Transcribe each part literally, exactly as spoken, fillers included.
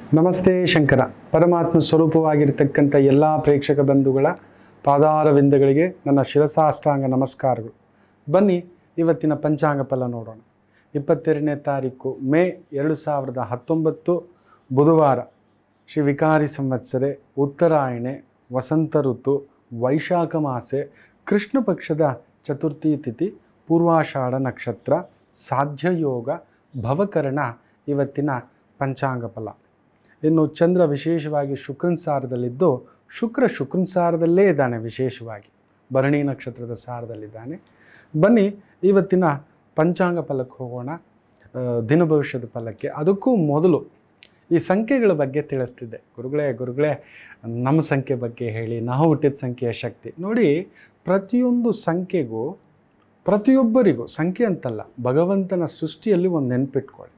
ನಮಸ್ತೆ ಶಂಕರ. ಪರಮಾತ್ಮ ಸ್ವರೂಪವಾಗಿರ್ತಕ್ಕಂಥ ಎಲ್ಲ ಪ್ರೇಕ್ಷಕ ಬಂಧುಗಳ ಪಾದಾರವಿಂದಗಳಿಗೆ ನನ್ನ ಶಿರಸಾಷ್ಟಾಂಗ ನಮಸ್ಕಾರಗಳು. ಬನ್ನಿ ಇವತ್ತಿನ ಪಂಚಾಂಗ ಫಲ ನೋಡೋಣ. ಇಪ್ಪತ್ತೆರಡನೇ ತಾರೀಕು ಮೇ ಎರಡು ಸಾವಿರದ ಹತ್ತೊಂಬತ್ತು ಬುಧವಾರ, ಶ್ರೀ ವಿಕಾರಿ ಸಂವತ್ಸರೆ, ಉತ್ತರಾಯಣೆ, ವಸಂತ ಋತು, ವೈಶಾಖ ಮಾಸೆ, ಕೃಷ್ಣ ಪಕ್ಷದ ಚತುರ್ಥಿ ತಿಥಿ, ಪೂರ್ವಾಷಾಢ ನಕ್ಷತ್ರ, ಸಾಧ್ಯ ಯೋಗ, ಭವಕರಣ ಇವತ್ತಿನ ಪಂಚಾಂಗ ಫಲ. ಇನ್ನು ಚಂದ್ರ ವಿಶೇಷವಾಗಿ ಶುಕ್ರನ ಸಾರದಲ್ಲಿದ್ದು, ಶುಕ್ರ ಶುಕ್ರನ ಸಾರದಲ್ಲೇ ಇದ್ದಾನೆ, ವಿಶೇಷವಾಗಿ ಭರಣಿ ನಕ್ಷತ್ರದ ಸಾರದಲ್ಲಿದ್ದಾನೆ. ಬನ್ನಿ ಇವತ್ತಿನ ಪಂಚಾಂಗ ಫಲಕ್ಕೆ ಹೋಗೋಣ, ದಿನ ಭವಿಷ್ಯದ ಫಲಕ್ಕೆ. ಅದಕ್ಕೂ ಮೊದಲು ಈ ಸಂಖ್ಯೆಗಳ ಬಗ್ಗೆ ತಿಳಿಸ್ತಿದ್ದೆ. ಗುರುಗಳೇ ಗುರುಗಳೇ ನಮ್ಮ ಸಂಖ್ಯೆ ಬಗ್ಗೆ ಹೇಳಿ, ನಾವು ಹುಟ್ಟಿದ ಸಂಖ್ಯೆಯ ಶಕ್ತಿ ನೋಡಿ. ಪ್ರತಿಯೊಂದು ಸಂಖ್ಯೆಗೂ, ಪ್ರತಿಯೊಬ್ಬರಿಗೂ, ಸಂಖ್ಯೆ ಅಂತಲ್ಲ, ಭಗವಂತನ ಸೃಷ್ಟಿಯಲ್ಲಿ ಒಂದು ನೆನಪಿಟ್ಕೊಳ್ಳಿ,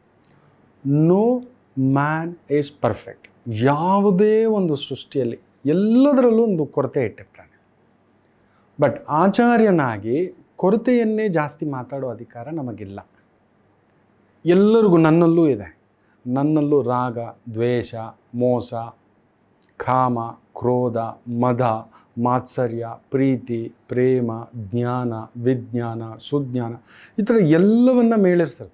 ನೋ ಮ್ಯಾನ್ ಈಸ್ ಪರ್ಫೆಕ್ಟ್. ಯಾವುದೇ ಒಂದು ಸೃಷ್ಟಿಯಲ್ಲಿ ಎಲ್ಲದರಲ್ಲೂ ಒಂದು ಕೊರತೆ ಇಟ್ಟಿರ್ತಾನೆ. ಬಟ್ ಆಚಾರ್ಯನಾಗಿ ಕೊರತೆಯನ್ನೇ ಜಾಸ್ತಿ ಮಾತಾಡೋ ಅಧಿಕಾರ ನಮಗಿಲ್ಲ. ಎಲ್ಲರಿಗೂ, ನನ್ನಲ್ಲೂ ಇದೆ, ನನ್ನಲ್ಲೂ ರಾಗ, ದ್ವೇಷ, ಮೋಸ, ಕಾಮ, ಕ್ರೋಧ, ಮದ, ಮಾತ್ಸರ್ಯ, ಪ್ರೀತಿ, ಪ್ರೇಮ, ಜ್ಞಾನ, ವಿಜ್ಞಾನ, ಸುಜ್ಞಾನ, ಈ ಥರ ಎಲ್ಲವನ್ನ ಮೇಳಿಸಿರ್ತಾನೆ.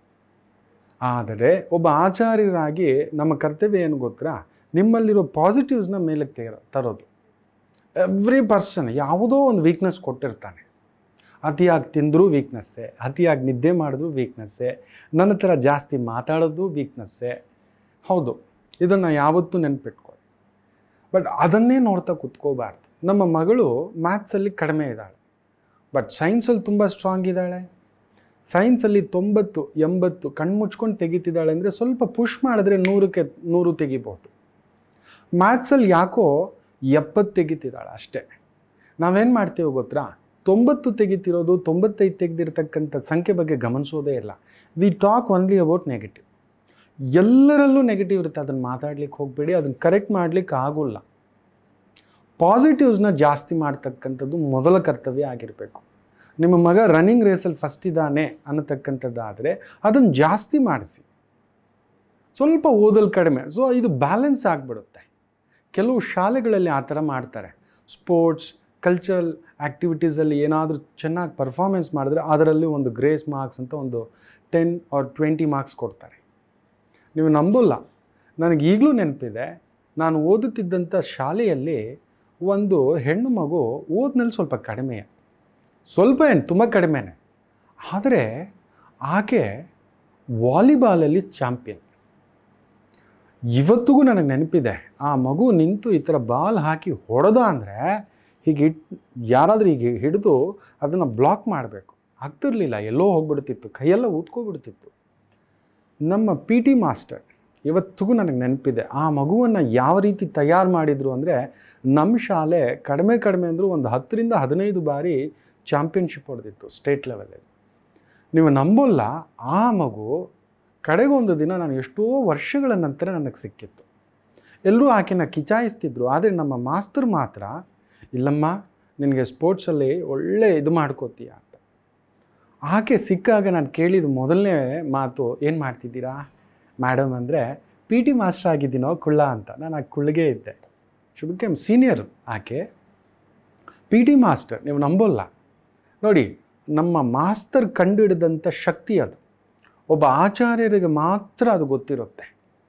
ಆದರೆ ಒಬ್ಬ ಆಚಾರ್ಯರಾಗಿ ನಮ್ಮ ಕರ್ತವ್ಯ ಏನು ಗೊತ್ತಾ? ನಿಮ್ಮಲ್ಲಿರೋ ಪಾಸಿಟಿವ್ಸ್ನ ಮೇಲಕ್ಕೆ ತೆರ ತರೋದು. ಎವ್ರಿ ಪರ್ಸನ್ ಯಾವುದೋ ಒಂದು ವೀಕ್ನೆಸ್ ಕೊಟ್ಟಿರ್ತಾನೆ. ಅತಿಯಾಗಿ ತಿಂದರೂ ವೀಕ್ನೆಸ್ಸೇ, ಅತಿಯಾಗಿ ನಿದ್ದೆ ಮಾಡಿದ್ರೂ ವೀಕ್ನೆಸ್ಸೇ, ನನ್ನ ಥರ ಜಾಸ್ತಿ ಮಾತಾಡೋದು ವೀಕ್ನೆಸ್ಸೇ. ಹೌದು, ಇದನ್ನು ಯಾವತ್ತೂ ನೆನ್ಪಿಟ್ಕೊಳ್ಳಿ. ಬಟ್ ಅದನ್ನೇ ನೋಡ್ತಾ ಕೂತ್ಕೋಬಾರ್ದು. ನಮ್ಮ ಮಗಳು ಮ್ಯಾಥ್ಸಲ್ಲಿ ಕಡಿಮೆ ಇದ್ದಾಳೆ, ಬಟ್ ಸೈನ್ಸಲ್ಲಿ ತುಂಬ ಸ್ಟ್ರಾಂಗ್ ಇದ್ದಾಳೆ. ಸೈನ್ಸಲ್ಲಿ ತೊಂಬತ್ತು ಎಂಬತ್ತು ಕಣ್ಮುಚ್ಕೊಂಡು ತೆಗಿತಿದ್ದಾಳೆ ಅಂದರೆ ಸ್ವಲ್ಪ ಪುಷ್ ಮಾಡಿದ್ರೆ ನೂರಕ್ಕೆ ನೂರು ತೆಗಿಬೋದು. ಮ್ಯಾಥ್ಸಲ್ಲಿ ಯಾಕೋ ಎಪ್ಪತ್ತು ತೆಗಿತಿದ್ದಾಳೆ ಅಷ್ಟೇ. ನಾವೇನು ಮಾಡ್ತೀವಿ ಗೊತ್ತಾ? ತೊಂಬತ್ತು ತೆಗಿತಿರೋದು, ತೊಂಬತ್ತೈದು ತೆಗೆದಿರ್ತಕ್ಕಂಥ ಸಂಖ್ಯೆ ಬಗ್ಗೆ ಗಮನಿಸೋದೇ ಇಲ್ಲ. We talk only about negative. ಎಲ್ಲರಲ್ಲೂ ನೆಗೆಟಿವ್ ಇರುತ್ತೆ, ಅದನ್ನು ಮಾತಾಡ್ಲಿಕ್ಕೆ ಹೋಗಬೇಡಿ, ಅದನ್ನು ಕರೆಕ್ಟ್ ಮಾಡಲಿಕ್ಕೆ ಆಗೋಲ್ಲ. ಪಾಸಿಟಿವ್ಸ್ನ ಜಾಸ್ತಿ ಮಾಡ್ತಕ್ಕಂಥದ್ದು ಮೊದಲ ಕರ್ತವ್ಯ ಆಗಿರಬೇಕು. ನಿಮ್ಮ ಮಗ ರನ್ನಿಂಗ್ ರೇಸಲ್ಲಿ ಫಸ್ಟ್ ಇದ್ದಾನೆ ಅನ್ನತಕ್ಕಂಥದ್ದಾದರೆ ಅದನ್ನು ಜಾಸ್ತಿ ಮಾಡಿಸಿ. ಸ್ವಲ್ಪ ಓದಲು ಕಡಿಮೆ, ಸೊ ಇದು ಬ್ಯಾಲೆನ್ಸ್ ಆಗಿಬಿಡುತ್ತೆ. ಕೆಲವು ಶಾಲೆಗಳಲ್ಲಿ ಆ ಥರ ಮಾಡ್ತಾರೆ. ಸ್ಪೋರ್ಟ್ಸ್, ಕಲ್ಚರಲ್ ಆ್ಯಕ್ಟಿವಿಟೀಸಲ್ಲಿ ಏನಾದರೂ ಚೆನ್ನಾಗಿ ಪರ್ಫಾರ್ಮೆನ್ಸ್ ಮಾಡಿದ್ರೆ ಅದರಲ್ಲಿ ಒಂದು ಗ್ರೇಸ್ ಮಾರ್ಕ್ಸ್ ಅಂತ ಒಂದು ಟೆನ್ ಆರ್ ಟ್ವೆಂಟಿ ಮಾರ್ಕ್ಸ್ ಕೊಡ್ತಾರೆ. ನೀವು ನಂಬೋಲ್ಲ, ನನಗೆ ಈಗಲೂ ನೆನಪಿದೆ, ನಾನು ಓದುತ್ತಿದ್ದಂಥ ಶಾಲೆಯಲ್ಲಿ ಒಂದು ಹೆಣ್ಣು ಮಗು ಓದಿನಲ್ಲಿ ಸ್ವಲ್ಪ ಕಡಿಮೆ, ಸ್ವಲ್ಪ ಏನು ತುಂಬ ಕಡಿಮೆನೇ, ಆದರೆ ಆಕೆ ವಾಲಿಬಾಲಲ್ಲಿ ಚಾಂಪಿಯನ್. ಇವತ್ತಿಗೂ ನನಗೆ ನೆನಪಿದೆ, ಆ ಮಗು ನಿಂತು ಈ ಥರ ಬಾಲ್ ಹಾಕಿ ಹೊಡೆದ ಅಂದರೆ ಹೀಗೆ ಇಟ್ ಯಾರಾದರೂ ಹೀಗೆ ಹಿಡಿದು ಅದನ್ನು ಬ್ಲಾಕ್ ಮಾಡಬೇಕು, ಆಗ್ತಿರ್ಲಿಲ್ಲ, ಎಲ್ಲೋ ಹೋಗ್ಬಿಡ್ತಿತ್ತು, ಕೈಯೆಲ್ಲ ಊದ್ಕೊಬಿಡ್ತಿತ್ತು. ನಮ್ಮ ಪಿ ಟಿ ಮಾಸ್ಟರ್ ಇವತ್ತಿಗೂ ನನಗೆ ನೆನಪಿದೆ, ಆ ಮಗುವನ್ನು ಯಾವ ರೀತಿ ತಯಾರು ಮಾಡಿದರು ಅಂದರೆ, ನಮ್ಮ ಶಾಲೆ ಕಡಿಮೆ ಕಡಿಮೆ ಅಂದರೂ ಒಂದು ಹತ್ತರಿಂದ ಹದಿನೈದು ಬಾರಿ ಚಾಂಪಿಯನ್ಶಿಪ್ ಹೊಡೆದಿತ್ತು ಸ್ಟೇಟ್ ಲೆವೆಲಲ್ಲಿ. ನೀವು ನಂಬೋಲ್ಲ, ಆ ಮಗು ಕಡೆಗೊಂದು ದಿನ ನಾನು ಎಷ್ಟೋ ವರ್ಷಗಳ ನಂತರ ನನಗೆ ಸಿಕ್ಕಿತ್ತು. ಎಲ್ಲರೂ ಆಕೆನ ಕಿಚಾಯಿಸ್ತಿದ್ರು, ಆದರೆ ನಮ್ಮ ಮಾಸ್ತರ್ ಮಾತ್ರ, ಇಲ್ಲಮ್ಮ ನಿನಗೆ ಸ್ಪೋರ್ಟ್ಸಲ್ಲಿ ಒಳ್ಳೆ ಇದು ಮಾಡ್ಕೋತೀಯ ಅಂತ. ಆಕೆ ಸಿಕ್ಕಾಗ ನಾನು ಕೇಳಿದ ಮೊದಲನೇ ಮಾತು, ಏನು ಮಾಡ್ತಿದ್ದೀರಾ ಮೇಡಮ್ ಅಂದರೆ, ಪಿ ಟಿ ಮಾಸ್ಟರ್ ಆಗಿದ್ದೀನೋ ಕುಳ್ಳ ಅಂತ. ನಾನು ಆ ಕುಳ್ಳಿಗೆ ಇದ್ದೆ. She became senior. ಆಕೆ ಪಿ ಟಿ ಮಾಸ್ಟರ್. ನೀವು ನಂಬೋಲ್ಲ ನೋಡಿ, ನಮ್ಮ ಮಾಸ್ತರ್ ಕಂಡುಹಿಡಿದಂಥ ಶಕ್ತಿ ಅದು. ಒಬ್ಬ ಆಚಾರ್ಯರಿಗೆ ಮಾತ್ರ ಅದು ಗೊತ್ತಿರುತ್ತೆ.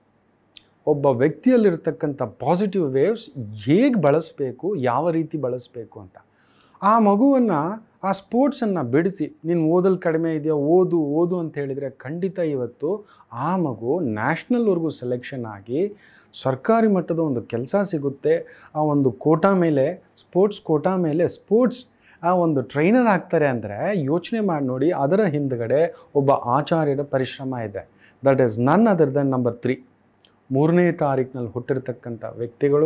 ಒಬ್ಬ ವ್ಯಕ್ತಿಯಲ್ಲಿರ್ತಕ್ಕಂಥ ಪಾಸಿಟಿವ್ ವೇವ್ಸ್ ಹೇಗೆ ಬಳಸಬೇಕು, ಯಾವ ರೀತಿ ಬಳಸಬೇಕು ಅಂತ. ಆ ಮಗುವನ್ನು, ಆ ಸ್ಪೋರ್ಟ್ಸನ್ನು ಬಿಡಿಸಿ, ನೀನು ಓದಲು ಕಡಿಮೆ ಇದೆಯಾ, ಓದು ಓದು ಅಂತ ಹೇಳಿದರೆ ಖಂಡಿತ ಇವತ್ತು ಆ ಮಗು ನ್ಯಾಷನಲ್ವರೆಗೂ ಸೆಲೆಕ್ಷನ್ ಆಗಿ ಸರ್ಕಾರಿ ಮಟ್ಟದ ಒಂದು ಕೆಲಸ ಸಿಗುತ್ತೆ. ಆ ಒಂದು ಕೋಟಾ ಮೇಲೆ, ಸ್ಪೋರ್ಟ್ಸ್ ಕೋಟಾ ಮೇಲೆ ಸ್ಪೋರ್ಟ್ಸ್ ಆ ಒಂದು ಟ್ರೈನರ್ ಆಗ್ತಾರೆ ಅಂದರೆ ಯೋಚನೆ ಮಾಡಿ ನೋಡಿ, ಅದರ ಹಿಂದುಗಡೆ ಒಬ್ಬ ಆಚಾರ್ಯರ ಪರಿಶ್ರಮ ಇದೆ. That is none other than number three. ಮೂರನೇ ತಾರೀಕಿನಲ್ಲಿ ಹುಟ್ಟಿರ್ತಕ್ಕಂಥ ವ್ಯಕ್ತಿಗಳು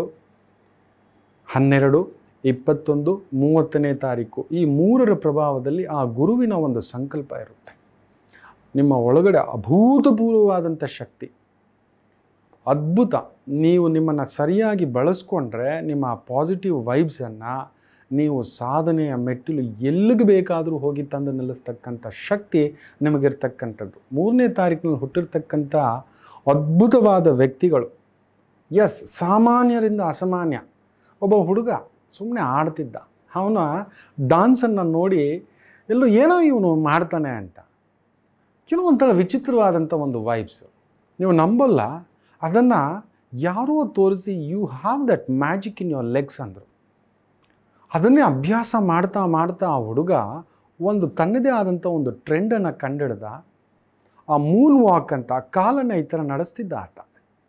ಹನ್ನೆರಡು, ಇಪ್ಪತ್ತೊಂದು, ಮೂವತ್ತನೇ ತಾರೀಕು, ಈ ಮೂರರ ಪ್ರಭಾವದಲ್ಲಿ ಆ ಗುರುವಿನ ಒಂದು ಸಂಕಲ್ಪ ಇರುತ್ತೆ. ನಿಮ್ಮ ಒಳಗಡೆ ಅಭೂತಪೂರ್ವವಾದಂಥ ಶಕ್ತಿ, ಅದ್ಭುತ. ನೀವು ನಿಮ್ಮನ್ನು ಸರಿಯಾಗಿ ಬಳಸ್ಕೊಂಡ್ರೆ ನಿಮ್ಮ ಪಾಸಿಟಿವ್ ವೈಬ್ಸನ್ನು ನೀವು ಸಾಧನೆಯ ಮೆಟ್ಟಿಲು ಎಲ್ಲಿಗೆ ಬೇಕಾದರೂ ಹೋಗಿ ತಂದು ನಿಲ್ಲಿಸ್ತಕ್ಕಂಥ ಶಕ್ತಿ ನಿಮಗಿರ್ತಕ್ಕಂಥದ್ದು. ಮೂರನೇ ತಾರೀಕಿನಲ್ಲಿ ಹುಟ್ಟಿರ್ತಕ್ಕಂಥ ಅದ್ಭುತವಾದ ವ್ಯಕ್ತಿಗಳು. ಎಸ್, ಸಾಮಾನ್ಯರಿಂದ ಅಸಾಮಾನ್ಯ. ಒಬ್ಬ ಹುಡುಗ ಸುಮ್ಮನೆ ಆಡ್ತಿದ್ದ, ಅವನ ಡಾನ್ಸನ್ನು ನೋಡಿ ಎಲ್ಲೋ ಏನೋ ಇವನು ಮಾಡ್ತಾನೆ ಅಂತ, ಏನೋ ಒಂಥರ ವಿಚಿತ್ರವಾದಂಥ ಒಂದು ವೈಬ್ಸ್. ನೀವು ನಂಬಲ್ಲ, ಅದನ್ನು ಯಾರೋ ತೋರಿಸಿ you have that magic in your legs ಅಂದರು. ಅದನ್ನೇ ಅಭ್ಯಾಸ ಮಾಡ್ತಾ ಮಾಡ್ತಾ ಆ ಹುಡುಗ ಒಂದು ತನ್ನದೇ ಆದಂಥ ಒಂದು ಟ್ರೆಂಡನ್ನು ಕಂಡಿಡ್ದ. ಆ ಮೂನ್ ವಾಕ್ ಅಂತ ಕಾಲನ್ನು ಈ ಥರ ನಡೆಸ್ತಿದ್ದ ಆತ.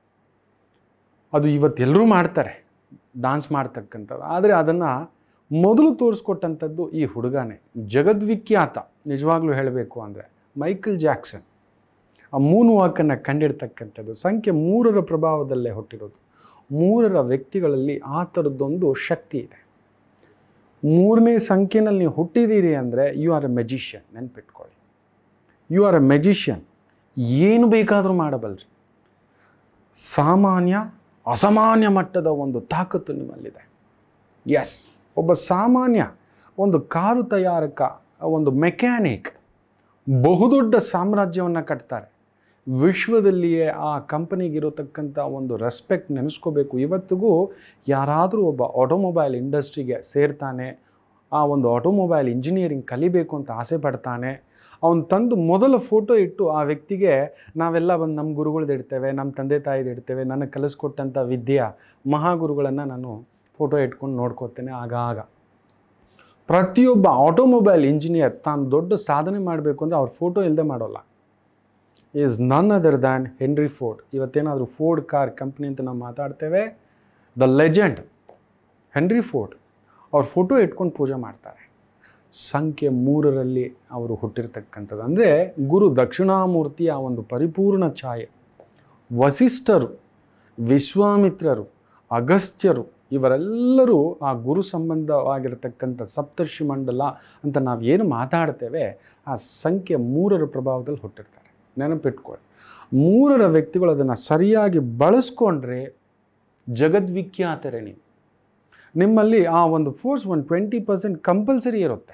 ಅದು ಇವತ್ತು ಎಲ್ಲರೂ ಮಾಡ್ತಾರೆ, ಡಾನ್ಸ್ ಮಾಡ್ತಕ್ಕಂಥವ್ರು. ಆದರೆ ಅದನ್ನು ಮೊದಲು ತೋರಿಸ್ಕೊಟ್ಟಂಥದ್ದು ಈ ಹುಡುಗನೇ, ಜಗದ್ವಿಖ್ಯಾತ. ನಿಜವಾಗ್ಲೂ ಹೇಳಬೇಕು ಅಂದರೆ ಮೈಕಲ್ ಜಾಕ್ಸನ್ ಆ ಮೂನ್ ವಾಕನ್ನು ಕಂಡಿಡ್ತಕ್ಕಂಥದ್ದು ಸಂಖ್ಯೆ ಮೂರರ ಪ್ರಭಾವದಲ್ಲೇ ಹುಟ್ಟಿರೋದು. ಮೂರರ ವ್ಯಕ್ತಿಗಳಲ್ಲಿ ಆ ಥರದ್ದೊಂದು ಶಕ್ತಿ ಇದೆ. ಮೂರನೇ ಸಂಖ್ಯೆನಲ್ಲಿ ನೀವು ಹುಟ್ಟಿದ್ದೀರಿ ಅಂದರೆ ಯು ಆರ್ ಎ ಮೆಜಿಷಿಯನ್. ನೆನ್ಪಿಟ್ಕೊಳ್ಳಿ, ಯು ಆರ್ ಎ ಮೆಜಿಷಿಯನ್. ಏನು ಬೇಕಾದರೂ ಮಾಡಬಲ್ರಿ. ಸಾಮಾನ್ಯ ಅಸಾಮಾನ್ಯ ಮಟ್ಟದ ಒಂದು ತಾಕತ್ತು ನಿಮ್ಮಲ್ಲಿದೆ. ಎಸ್, ಒಬ್ಬ ಸಾಮಾನ್ಯ ಒಂದು ಕಾರು ತಯಾರಕ, ಒಂದು ಮೆಕ್ಯಾನಿಕ್ ಬಹುದೊಡ್ಡ ಸಾಮ್ರಾಜ್ಯವನ್ನು ಕಟ್ತಾರೆ. ವಿಶ್ವದಲ್ಲಿಯೇ ಆ ಕಂಪನಿಗಿರತಕ್ಕಂಥ ಒಂದು ರೆಸ್ಪೆಕ್ಟ್ ನೆನೆಸ್ಕೋಬೇಕು. ಇವತ್ತಿಗೂ ಯಾರಾದರೂ ಒಬ್ಬ ಆಟೋಮೊಬೈಲ್ ಇಂಡಸ್ಟ್ರಿಗೆ ಸೇರ್ತಾನೆ, ಆ ಒಂದು ಆಟೋಮೊಬೈಲ್ ಇಂಜಿನಿಯರಿಂಗ್ ಕಲಿಬೇಕು ಅಂತ ಆಸೆ ಪಡ್ತಾನೆ, ಅವನು ತಂದು ಮೊದಲ ಫೋಟೋ ಇಟ್ಟು ಆ ವ್ಯಕ್ತಿಗೆ ನಾವೆಲ್ಲ ಬಂದು ನಮ್ಮ ಗುರುಗಳದ್ದು ಇಡ್ತೇವೆ, ನಮ್ಮ ತಂದೆ ತಾಯಿದು ಇಡ್ತೇವೆ, ನನಗೆ ಕಲಿಸ್ಕೊಟ್ಟಂಥ ವಿದ್ಯೆಯ ಮಹಾಗುರುಗಳನ್ನು ನಾನು ಫೋಟೋ ಇಟ್ಕೊಂಡು ನೋಡ್ಕೋತೇನೆ. ಆಗಾಗ ಪ್ರತಿಯೊಬ್ಬ ಆಟೋಮೊಬೈಲ್ ಇಂಜಿನಿಯರ್ ತಾನು ದೊಡ್ಡ ಸಾಧನೆ ಮಾಡಬೇಕು ಅಂದರೆ ಅವ್ರ ಫೋಟೋ ಇಲ್ಲದೆ ಮಾಡೋಲ್ಲ. Is none other than Henry Ford. ಇವತ್ತೇನಾದರೂ ಫೋರ್ಡ್ ಕಾರ್ ಕಂಪ್ನಿ ಅಂತ ನಾವು ಮಾತಾಡ್ತೇವೆ, ದ ಲೆಜೆಂಡ್ ಹೆನ್ರಿ ಫೋರ್ಡ್ ಅವ್ರ ಫೋಟೋ ಇಟ್ಕೊಂಡು ಪೂಜೆ ಮಾಡ್ತಾರೆ. ಸಂಖ್ಯೆ ಮೂರರಲ್ಲಿ ಅವರು ಹುಟ್ಟಿರ್ತಕ್ಕಂಥದ್ದು ಅಂದರೆ ಗುರು ದಕ್ಷಿಣಾಮೂರ್ತಿಯ ಒಂದು ಪರಿಪೂರ್ಣ ಛಾಯೆ. ವಸಿಷ್ಠರು, ವಿಶ್ವಾಮಿತ್ರರು, ಅಗಸ್ತ್ಯರು ಇವರೆಲ್ಲರೂ ಆ ಗುರು ಸಂಬಂಧವಾಗಿರತಕ್ಕಂಥ ಸಪ್ತರ್ಷಿ ಮಂಡಲ ಅಂತ ನಾವು ಏನು ಮಾತಾಡ್ತೇವೆ ಆ ಸಂಖ್ಯೆ ಮೂರರ ಪ್ರಭಾವದಲ್ಲಿ ಹುಟ್ಟಿರ್ತಾರೆ. ನೆನಪಿಟ್ಕೊಳ್ಳಿ, ಮೂರರ ವ್ಯಕ್ತಿಗಳು ಅದನ್ನು ಸರಿಯಾಗಿ ಬಳಸ್ಕೊಂಡ್ರೆ ಜಗದ್ವಿಖ್ಯಾತರೇ. ನೀವು ನಿಮ್ಮಲ್ಲಿ ಆ ಒಂದು ಫೋರ್ಸ್ ಒಂದು ಟ್ವೆಂಟಿ ಪರ್ಸೆಂಟ್ ಕಂಪಲ್ಸರಿ ಇರುತ್ತೆ.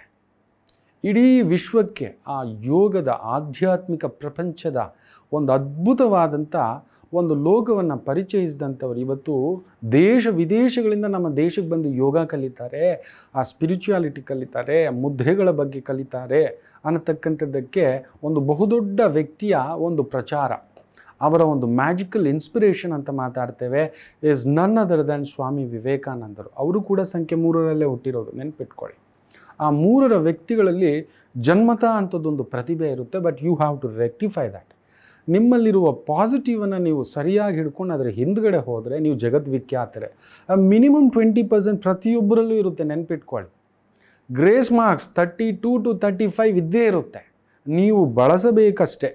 ಇಡೀ ವಿಶ್ವಕ್ಕೆ ಆ ಯೋಗದ ಆಧ್ಯಾತ್ಮಿಕ ಪ್ರಪಂಚದ ಒಂದು ಅದ್ಭುತವಾದಂಥ ಒಂದು ಲೋಕವನ್ನು ಪರಿಚಯಿಸಿದಂಥವ್ರು ಇವತ್ತು ದೇಶ ವಿದೇಶಗಳಿಂದ ನಮ್ಮ ದೇಶಕ್ಕೆ ಬಂದು ಯೋಗ ಕಲಿತಾರೆ, ಆ ಸ್ಪಿರಿಚುಯಾಲಿಟಿ ಕಲಿತಾರೆ, ಮುದ್ರೆಗಳ ಬಗ್ಗೆ ಕಲಿತಾರೆ ಅನ್ನತಕ್ಕಂಥದ್ದಕ್ಕೆ ಒಂದು ಬಹುದೊಡ್ಡ ವ್ಯಕ್ತಿಯ ಒಂದು ಪ್ರಚಾರ, ಅವರ ಒಂದು ಮ್ಯಾಜಿಕಲ್ ಇನ್ಸ್ಪಿರೇಷನ್ ಅಂತ ಮಾತಾಡ್ತೇವೆ. ಈಸ್ ನನ್ ಅದರ್ ದ್ಯಾನ್ ಸ್ವಾಮಿ ವಿವೇಕಾನಂದರು. ಅವರು ಕೂಡ ಸಂಖ್ಯೆ ಮೂರರಲ್ಲೇ ಹುಟ್ಟಿರೋದು. ನೆನ್ಪಿಟ್ಕೊಳ್ಳಿ, ಆ ಮೂರರ ವ್ಯಕ್ತಿಗಳಲ್ಲಿ ಜನ್ಮತ ಅಂಥದ್ದೊಂದು ಪ್ರತಿಭೆ ಇರುತ್ತೆ. But you have to rectify that. ನಿಮ್ಮಲ್ಲಿರುವ ಪಾಸಿಟಿವನ್ನು ನೀವು ಸರಿಯಾಗಿ ಹಿಡ್ಕೊಂಡು ಅದರ ಹಿಂದ್ಗಡೆ ಹೋದರೆ ನೀವು ಜಗದ್ವಿಖ್ಯಾತರೆ. ಮಿನಿಮಮ್ ಟ್ವೆಂಟಿ ಪರ್ಸೆಂಟ್ ಪ್ರತಿಯೊಬ್ಬರಲ್ಲೂ ಇರುತ್ತೆ. ನೆನ್ಪಿಟ್ಕೊಳ್ಳಿ, grace marks thirty two to thirty five ಇದ್ದೇ ಇರುತ್ತೆ, ನೀವು ಬಳಸಬೇಕಷ್ಟೆ.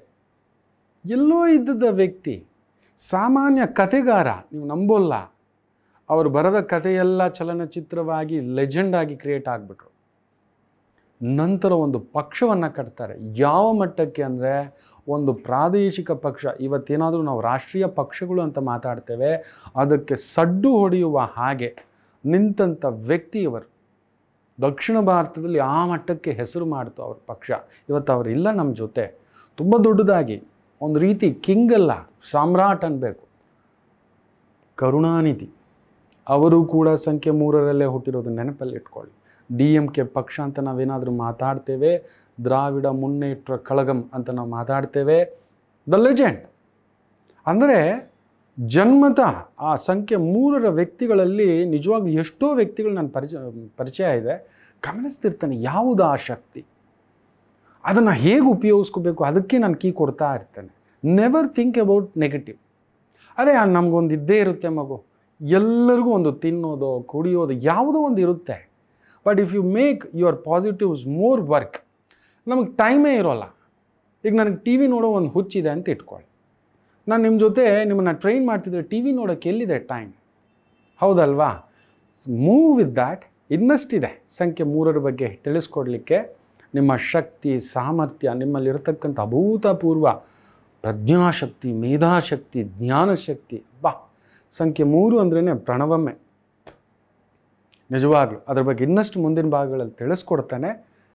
ಎಲ್ಲೋ ಇದ್ದದ ವ್ಯಕ್ತಿ ಸಾಮಾನ್ಯ ಕತೆಗಾರ, ನೀವು ನಂಬೋಲ್ಲ, ಅವರು ಬರೆದ ಕಥೆಯೆಲ್ಲ ಚಲನಚಿತ್ರವಾಗಿ ಲೆಜೆಂಡಾಗಿ ಕ್ರಿಯೇಟ್ ಆಗಿಬಿಟ್ರು. ನಂತರ ಒಂದು ಪಕ್ಷವನ್ನು ಕಟ್ತಾರೆ. ಯಾವ ಮಟ್ಟಕ್ಕೆ ಅಂದರೆ ಒಂದು ಪ್ರಾದೇಶಿಕ ಪಕ್ಷ, ಇವತ್ತೇನಾದರೂ ನಾವು ರಾಷ್ಟ್ರೀಯ ಪಕ್ಷಗಳು ಅಂತ ಮಾತಾಡ್ತೇವೆ, ಅದಕ್ಕೆ ಸಡ್ಡು ಹೊಡೆಯುವ ಹಾಗೆ ನಿಂತಂಥ ವ್ಯಕ್ತಿಯವರು. ದಕ್ಷಿಣ ಭಾರತದಲ್ಲಿ ಆ ಮಟ್ಟಕ್ಕೆ ಹೆಸರು ಮಾಡ್ತು ಅವ್ರ ಪಕ್ಷ. ಇವತ್ತು ಅವರಿಲ್ಲ ನಮ್ಮ ಜೊತೆ. ತುಂಬ ದೊಡ್ಡದಾಗಿ ಒಂದು ರೀತಿ ಕಿಂಗ್ ಅಲ್ಲ, ಸಾಮ್ರಾಟ್ ಅನ್ನಬೇಕು, ಕರುಣಾನಿಧಿ. ಅವರು ಕೂಡ ಸಂಖ್ಯೆ ಮೂರರಲ್ಲೇ ಹುಟ್ಟಿರೋದು. ನೆನಪಲ್ಲಿ ಇಟ್ಕೊಳ್ಳಿ. ಡಿ ಎಂ ಕೆ ಪಕ್ಷ ಅಂತ ನಾವೇನಾದರೂ ಮಾತಾಡ್ತೇವೆ, ದ್ರಾವಿಡ ಮುನ್ನೇಟ್ರ ಕಳಗಂ ಅಂತ ನಾವು ಮಾತಾಡ್ತೇವೆ, ದ ಲೆಜೆಂಡ್. ಅಂದರೆ ಜನ್ಮತಃ ಆ ಸಂಖ್ಯೆ ಮೂರರ ವ್ಯಕ್ತಿಗಳಲ್ಲಿ ನಿಜವಾಗ್ಲೂ ಎಷ್ಟೋ ವ್ಯಕ್ತಿಗಳು ನನ್ನ ಪರಿಚಯ ಪರಿಚಯ ಇದೆ. ಗಮನಿಸ್ತಿರ್ತಾನೆ ಯಾವುದು ಆ ಶಕ್ತಿ, ಅದನ್ನು ಹೇಗೆ ಉಪಯೋಗಿಸ್ಕೋಬೇಕು, ಅದಕ್ಕೆ ನಾನು ಕೀ ಕೊಡ್ತಾ ಇರ್ತೇನೆ. Never think about negative. ಅರೆ ನಮಗೊಂದು ಇದ್ದೇ ಇರುತ್ತೆ ಮಗು, ಎಲ್ಲರಿಗೂ ಒಂದು ತಿನ್ನೋದು ಕುಡಿಯೋದು ಯಾವುದೋ ಒಂದು ಇರುತ್ತೆ. But if you make your positives more work, ನಮಗೆ ಟೈಮೇ ಇರೋಲ್ಲ. ಈಗ ನನಗೆ ಟಿ ವಿ ನೋಡೋ ಒಂದು ಹುಚ್ಚಿದೆ ಅಂತ ಇಟ್ಕೊಳ್ಳಿ, ನಾನು ನಿಮ್ಮ ಜೊತೆ ನಿಮ್ಮನ್ನು ಟ್ರೈನ್ ಮಾಡ್ತಿದ್ರೆ ಟಿ ವಿ ನೋಡೋಕ್ಕೆ ಎಲ್ಲಿದೆ ಟೈಮ್, ಹೌದಲ್ವಾ? Move with that. ಇನ್ನಷ್ಟಿದೆ ಸಂಖ್ಯೆ ಮೂರರ ಬಗ್ಗೆ ತಿಳಿಸ್ಕೊಡ್ಲಿಕ್ಕೆ. ನಿಮ್ಮ ಶಕ್ತಿ, ಸಾಮರ್ಥ್ಯ, ನಿಮ್ಮಲ್ಲಿರತಕ್ಕಂಥ ಅಭೂತಪೂರ್ವ ಪ್ರಜ್ಞಾಶಕ್ತಿ, ಮೇಧಾಶಕ್ತಿ, ಜ್ಞಾನಶಕ್ತಿ. ಬಾ, ಸಂಖ್ಯೆ ಮೂರು ಅಂದ್ರೇ ಪ್ರಣವಮ್ಮೆ. ನಿಜವಾಗ್ಲೂ ಅದ್ರ ಬಗ್ಗೆ ಇನ್ನಷ್ಟು ಮುಂದಿನ ಭಾಗಗಳಲ್ಲಿ ತಿಳಿಸ್ಕೊಡ್ತಾನೆ.